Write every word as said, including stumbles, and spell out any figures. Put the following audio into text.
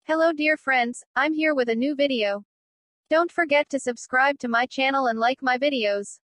Hello dear friends, I'm here with a new video. Don't forget to subscribe to my channel and like my videos.